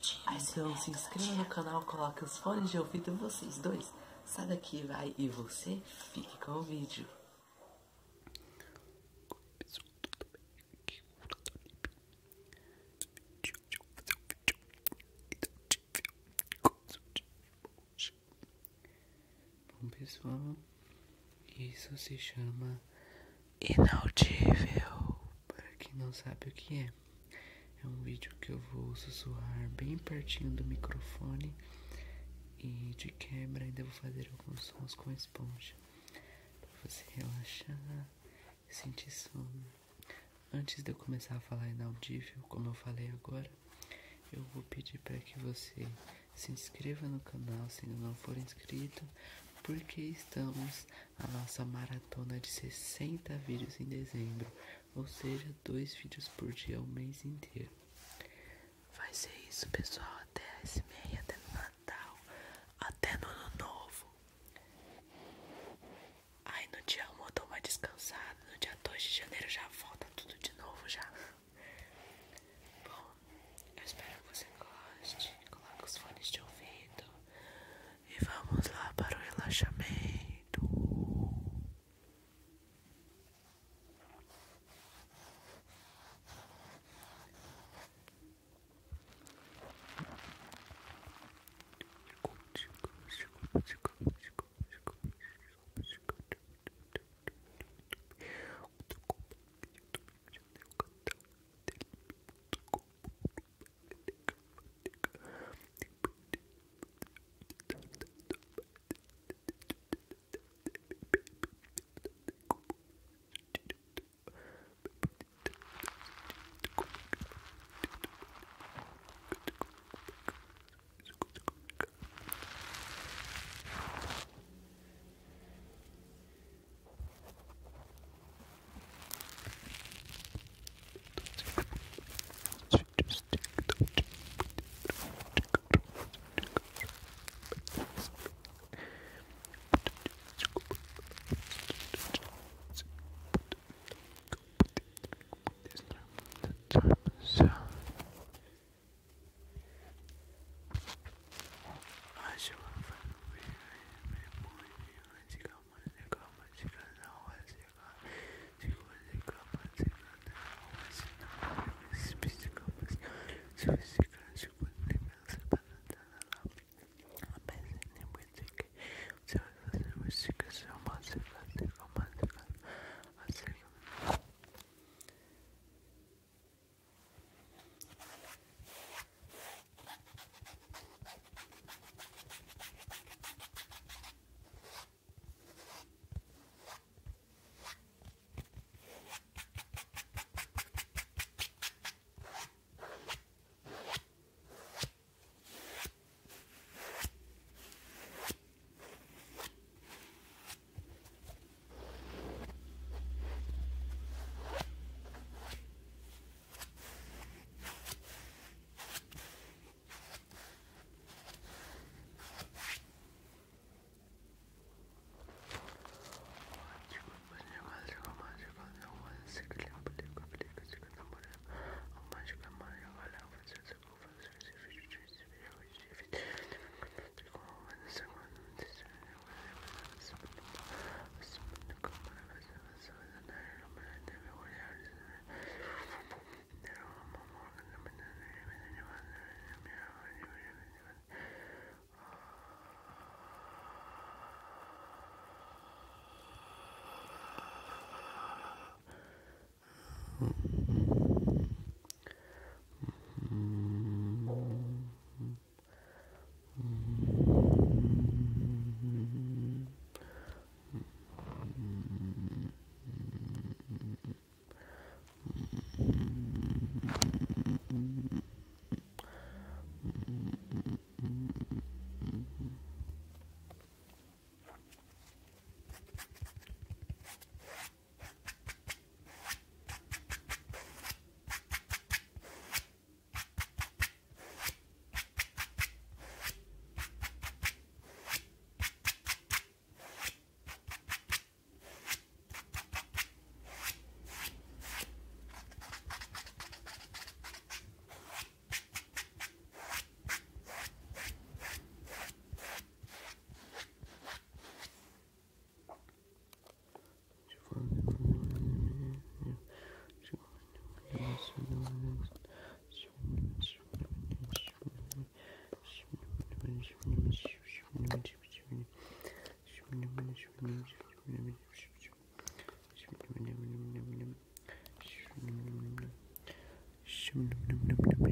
Aí se não se inscreva no canal, coloque os fones de ouvido, vocês dois. Sai daqui, vai, e você fique com o vídeo. Bom, pessoal, isso se chama inaudível. Para quem não sabe o que é um vídeo que eu vou sussurrar bem pertinho do microfone e de quebra ainda vou fazer alguns sons com esponja para você relaxar e sentir sono. Antes de eu começar a falar inaudível, como eu falei agora, eu vou pedir para que você se inscreva no canal se ainda não for inscrito, porque estamos na nossa maratona de 60 vídeos em dezembro, ou seja, 2 vídeos por dia o mês inteiro. Vai ser isso, pessoal, até esse mês, até no Natal, até no Ano Novo. Aí no dia 1 eu dou uma descansada, no dia 2 de janeiro já volta tudo de novo já. Bom, eu espero que você goste. Coloque os fones de ouvido e vamos lá para o relaxamento.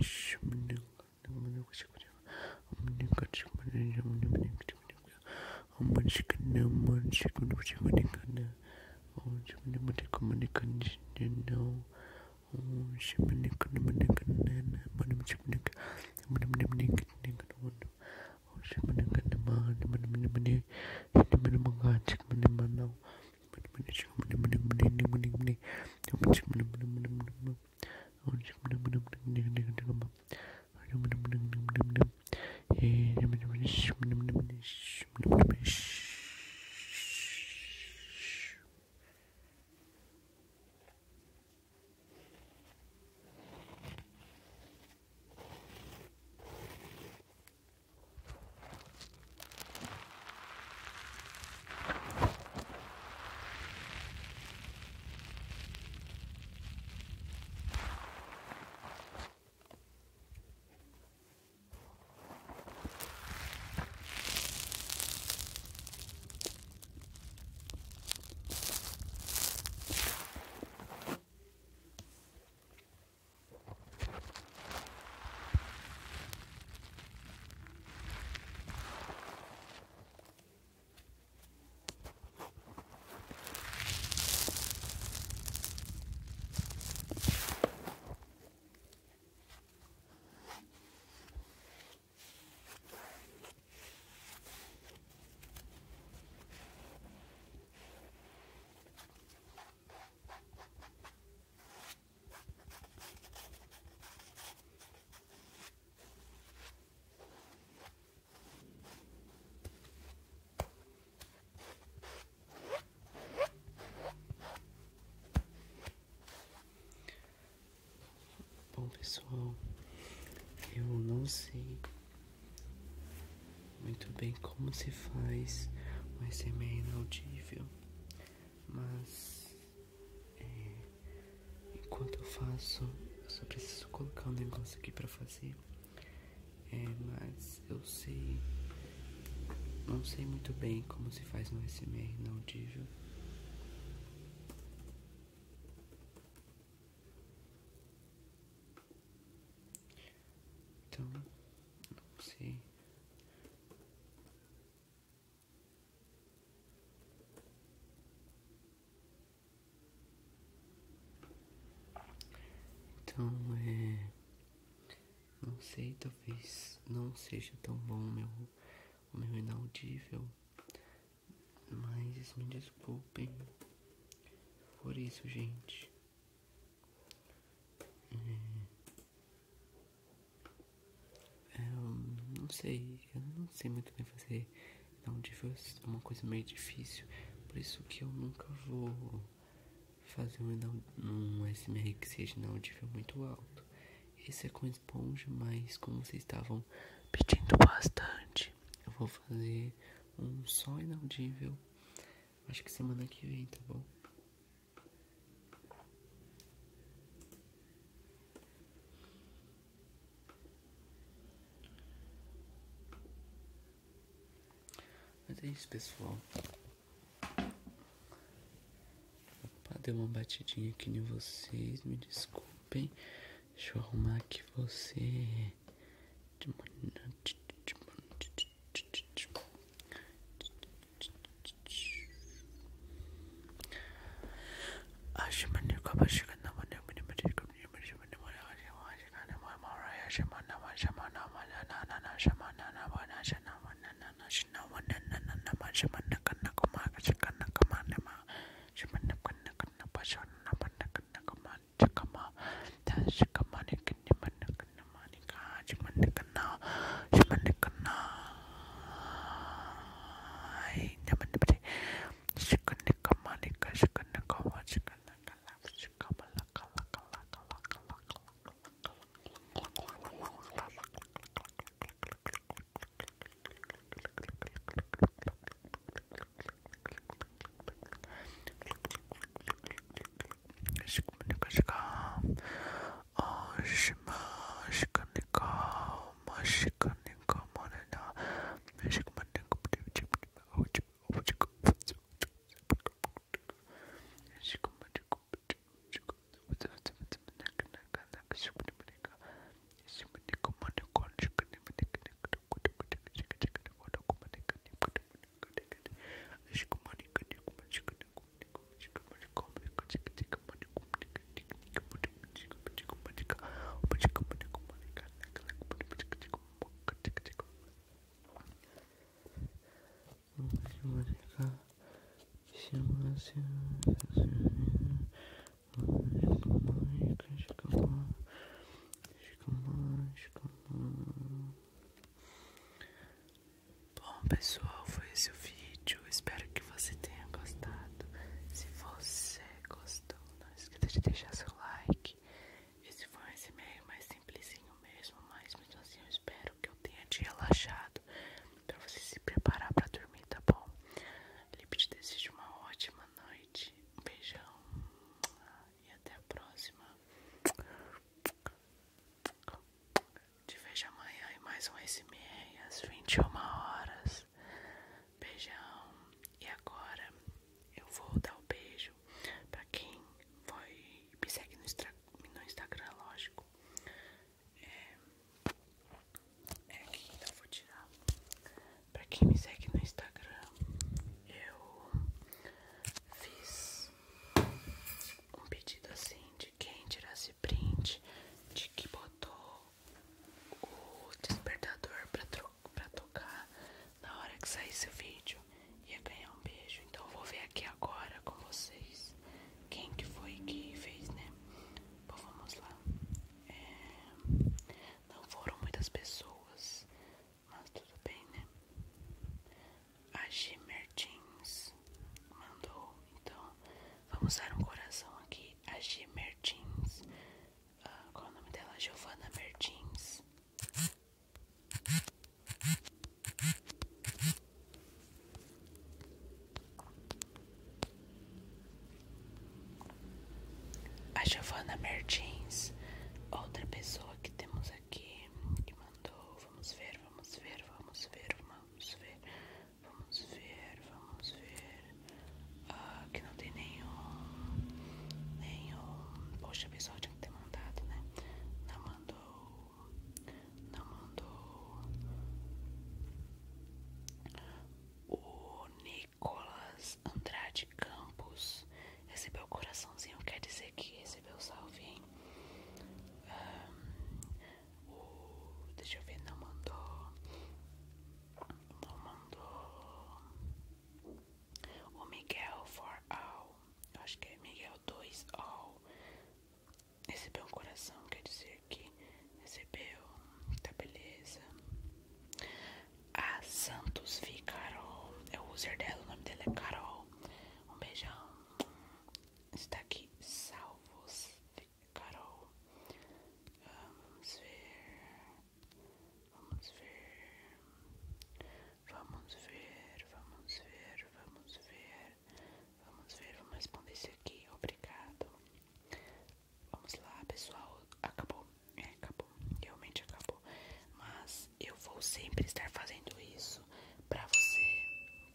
Bom, pessoal, eu não sei muito bem como se faz um ASMR inaudível, mas enquanto eu faço, eu só preciso colocar um negócio aqui pra fazer. Mas eu sei, não sei muito bem como se faz um ASMR inaudível. Então, não sei. Então, não sei, talvez não seja tão bom o meu inaudível, mas me desculpem por isso, gente. Eu não sei muito bem fazer inaudível, é uma coisa meio difícil, por isso que eu nunca vou fazer um ASMR que seja inaudível muito alto. Esse é com esponja, mas como vocês estavam pedindo bastante, eu vou fazer um só inaudível, acho que semana que vem, tá bom? Mas é isso, pessoal. Opa, deu uma batidinha aqui em vocês, me desculpem. Deixa eu arrumar aqui você. Bom, pessoal, foi esse o vídeo. Espero que você tenha gostado. Se você gostou, não esqueça de deixar seu like. Esse foi esse e-mail mais simplesinho mesmo, mas mesmo assim eu espero que eu tenha te relaxado pra você se preparar pra dormir, tá bom? Lipe te desejo uma ótima noite. Um beijão e até a próxima. Te vejo amanhã em mais um SMR às 21 horas. Beijão. E agora eu vou dar o beijo pra quem foi me segue no Instagram, lógico. É aqui, então eu vou tirar. Pra quem me segue no Instagram, eu fiz um pedido assim de quem tirasse print de que botou o despertador pra tocar na hora que saísse o vídeo ia ganhar um beijo. Então eu vou ver aqui agora com vocês quem que foi que fez, né? Bom, vamos lá. Não foram muitas pessoas, mas tudo bem, né? A G Mertins mandou, então vamos dar um coração aqui. A G Mertins, qual é o nome dela? Giovana Mertins. A Giovana Mertins, outra pessoa que temos aqui que mandou. Vamos ver, vamos ver, vamos ver, vamos ver, vamos ver, vamos ver. Que não tem nenhum. Poxa, a pessoa tinha que ter mandado, né? Não mandou. Não mandou. O Nicolas Andrade Campos recebeu o coraçãozinho, quer dizer que recebeu o salve, hein? Deixa eu ver, não mandou. Não mandou. O Miguel for all, eu acho que é Miguel 2 all, recebeu um coração, quer dizer que recebeu. Tá, beleza. A Santos V Carol é o user dela, o nome dela é Carol. Um beijão. Está aqui, salvos, Carol. Vamos ver. Vamos ver. Vamos ver. Vamos ver. Vamos ver. Vamos ver. Vamos responder isso aqui. Obrigado. Vamos lá, pessoal. Acabou. Acabou. Realmente acabou. Mas eu vou sempre estar fazendo isso pra você.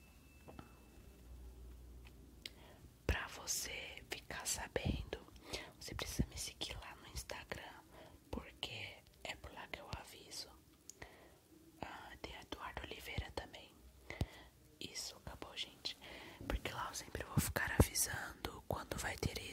Pra você ficar sabendo, você precisa me seguir lá no Instagram, porque é por lá que eu aviso. Tem Eduardo Oliveira também. Isso, acabou, gente. Porque lá eu sempre vou ficar avisando quando vai ter